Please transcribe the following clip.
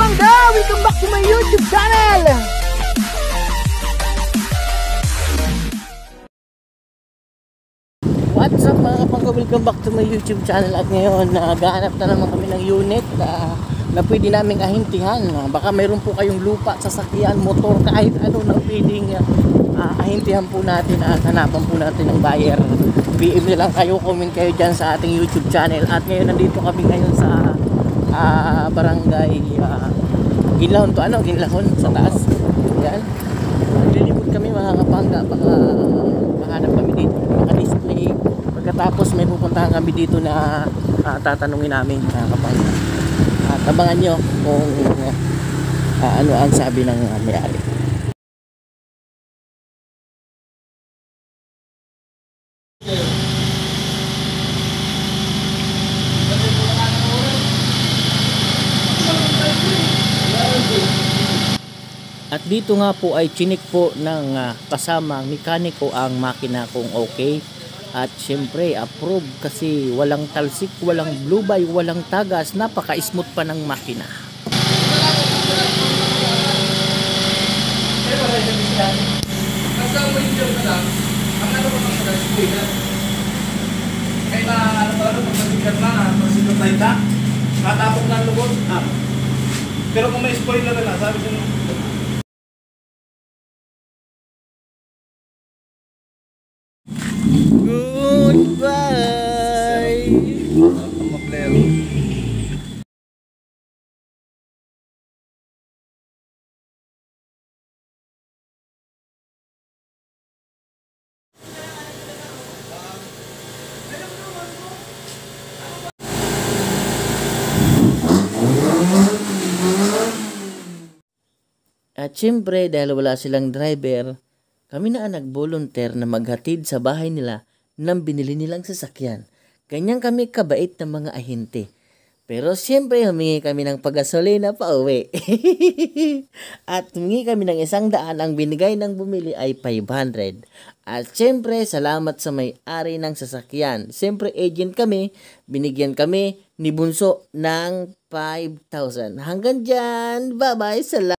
Barangay! Welcome back to my YouTube channel! What's up mga kapangka? Welcome back to my YouTube channel. At ngayon, nagahanap na naman kami ng unit na pwede naming ahintihan. Baka mayroon po kayong lupa, sasakyan, motor, kahit ano na pwedeng ahintihan po natin at hanapan po natin ng buyer. PM na lang kayo, comment kayo dyan sa ating YouTube channel. At ngayon, nandito kami ngayon sa barangay Ginlahon to Ginlahon sa taas. Yan. Lilipod kami mga kapangka, baka mahanap kami dito, maka-display. Pagkatapos may pupuntahan kami dito na tatanungin namin mga kapangka. At abangan nyo kung ano ang sabi ng may-ari. At dito nga po ay chinik po ng kasamang mekaniko ang makina kung okay. At syempre approve kasi walang talsik, walang blue by, walang tagas, napaka-smooth pa ng makina. Pero kung may spoiler na, sabi ko Goodbye! At syempre dahil wala silang driver, kami na nag-volunteer na maghatid sa bahay nila ng binili nilang sasakyan. Ganyan kami kabait na mga ahente. Pero syempre humingi kami ng pagasolina pa uwi. At humingi kami ng 100, ang binigay ng bumili ay 500. At syempre salamat sa may-ari ng sasakyan. Syempre agent kami, binigyan kami ni Bunso ng 5,000. Hanggang dyan, bye bye, salamat.